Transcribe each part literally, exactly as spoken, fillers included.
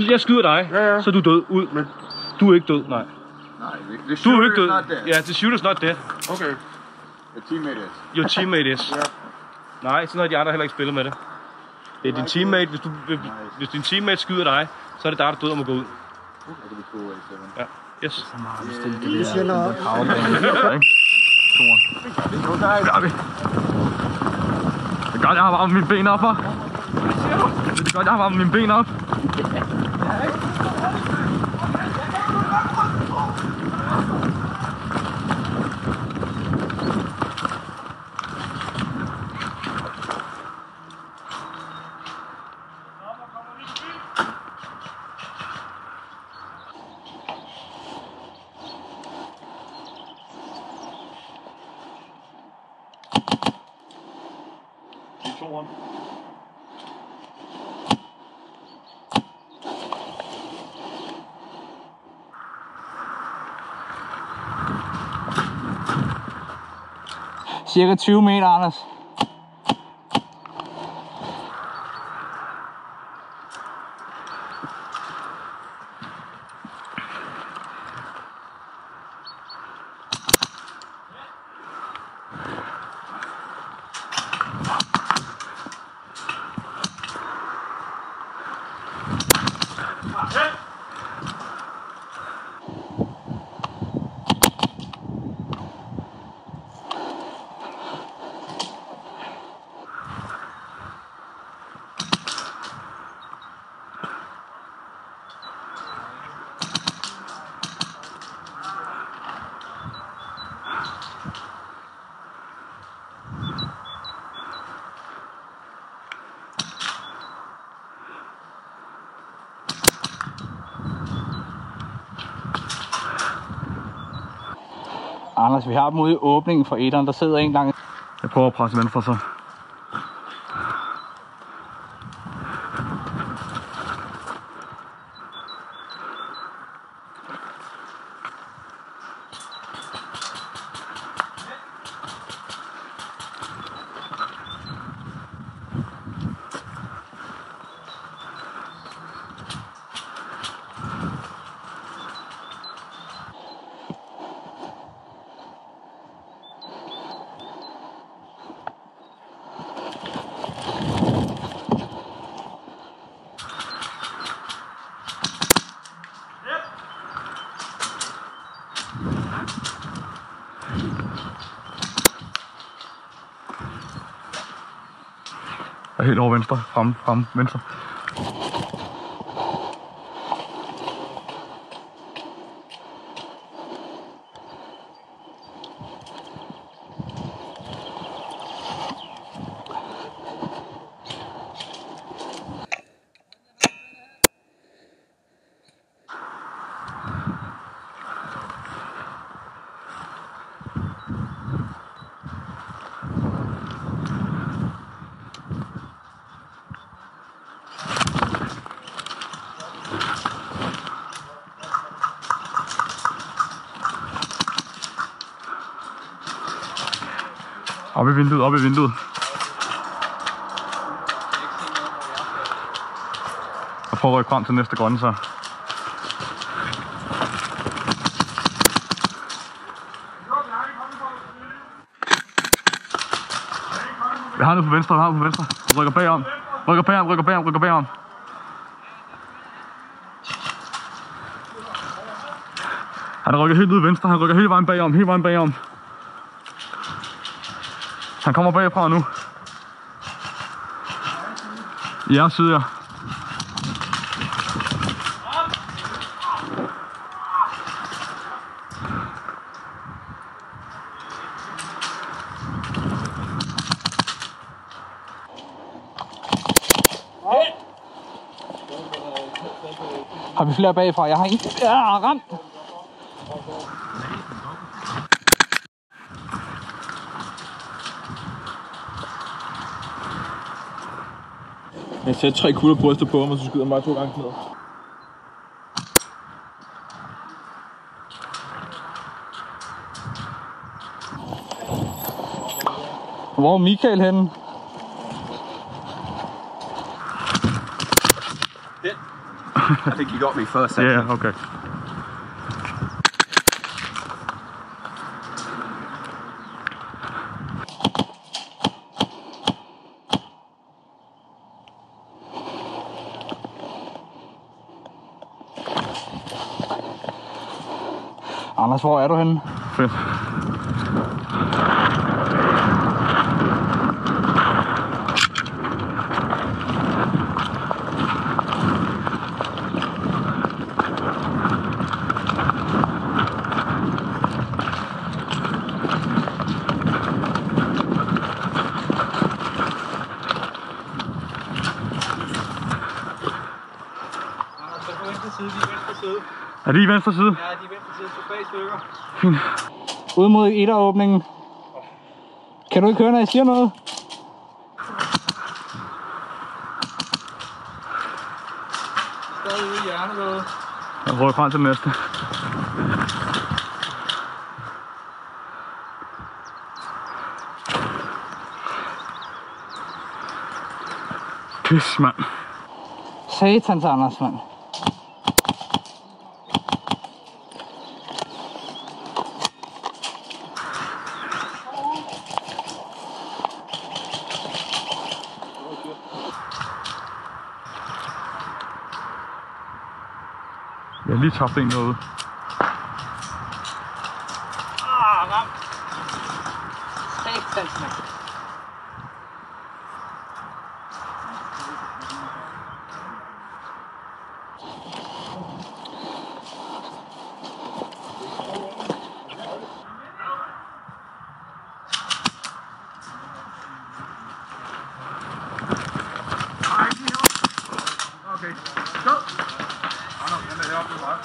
jeg skyder dig, ja, ja. Så er du død. Ud. Men du er ikke død, nej. Nej, det du er ikke død. Ja, the shooter's not dead. Okay. Your teammate is. Your teammate is. Ja. Nej, sådan har de andre heller ikke spillet med det. Det er din teammate. Hvis, du, hvis, hvis din teammate skyder dig, så er det dig, der død om at gå ud. Ja. Yes. Vi sender op. Det gør vi. Det er godt, jeg har varmet mine ben op, hva'? Det er godt, jeg har varmet mine ben op. Cirka tyve meter, Anders. Anders, vi har dem ude i åbningen for etteren. Der sidder en gang. Jeg prøver at presse venstre så. Jeg er helt over venstre, frem, frem, venstre. Op i vinduet, op i vinduet. Jeg prøver at rykke frem til næste grønne så. Jeg har noget på venstre, jeg har noget på venstre. Jeg rykker bagom. Rykker bagom, rykker bagom, rykker bagom. Han rykker helt ud venstre, han rykker hele vejen bagom, hele vejen bagom. Han kommer bagfra nu. I jeres side, ja. Har vi flere bagfra? Jeg har en. Ja, ramt. Jeg sætter tre kugler på brystet på ham, og så skyder han bare to gange ned. Hvor er Michael henne? Den. I think you got me first. Yeah, okay. Anders, hvor er du henne? Fedt. Er de i venstre side? Ja, de er venstre side, så bag stykker. Fint. Ude mod etteråbningen. Kan du ikke høre, når jeg siger noget? Stadig ude i hjernelåget. Jeg prøver frem til den næste. Pis, mand. Satans Anders, mand. Jeg har lige tabt en derude. Ah, ramt. Satans, mand. Okay, go! Anders, den er heroppe med mig.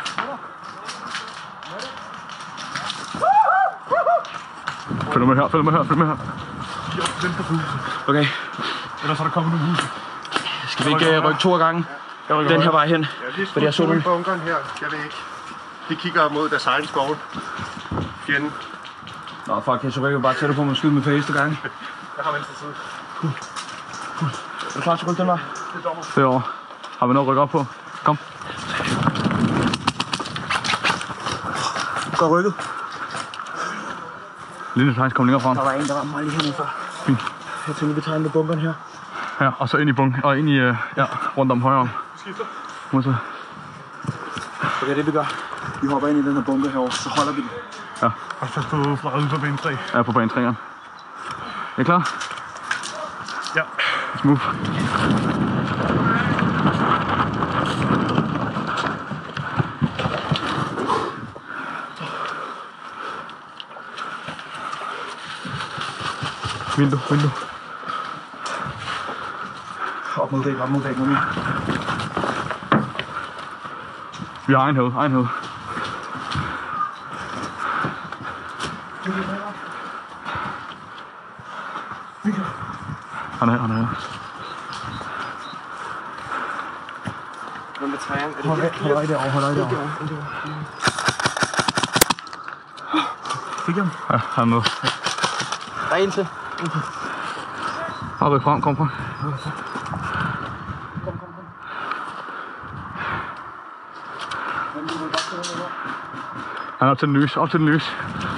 Følg med her, følg med her, følg med her. Okay, Ellers er der kommet nogle huse. skal vi ikke uh, rykke to af gangen? Den her vej hen. Jeg er lige Fordi jeg så skudt den. i bunkeren her. Jeg ved ikke. De kigger mod deres egen skov. Fjenden. Nå, fuck, jeg så rykker bare tættere på mig og skyde med første gang. Jeg har venstre side. Er du klar til at rykke den vej? Derovre. Har vi noget at rykke op på? Kom. Godt rykket. Lille Thijs, kom længere frem. Der var en, der var mig lige hernede før. Fint. Jeg tænker, vi tager med bunkeren her. Ja, og så ind i bunk, og ind i, uh, ja, rundt om højre om. Modtaget. Okay, det vi gør. Vi hopper ind i den her bunker herovre, så holder vi den. Ja. Og så stod fra uden for bane tre. Ja, på bane treeren. Er I klar? Ja. Let's move. Vindue, vindue. Op mod væg, op mod væg, nu mere. Vi har egen hed, egen hed. Han er her, han er her. Hvem er træerne? Er det Hold øje derovre, hold øje derovre. Fik jeg ham? Ja, han er med. Der er en til. Bare ryk frem, kom frem. Han er op til den lys, op til den lys.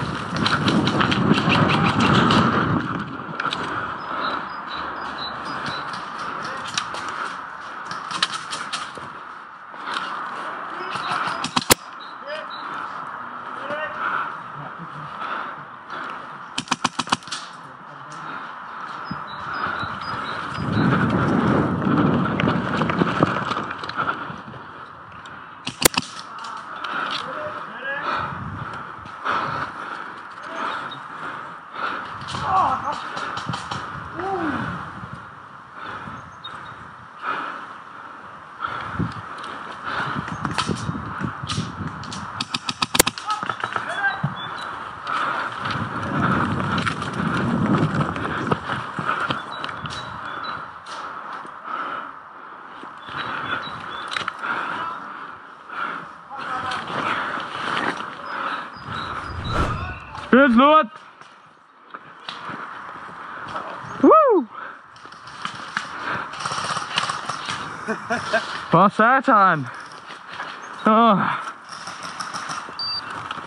Spil slut! Woo! For satan! Åh.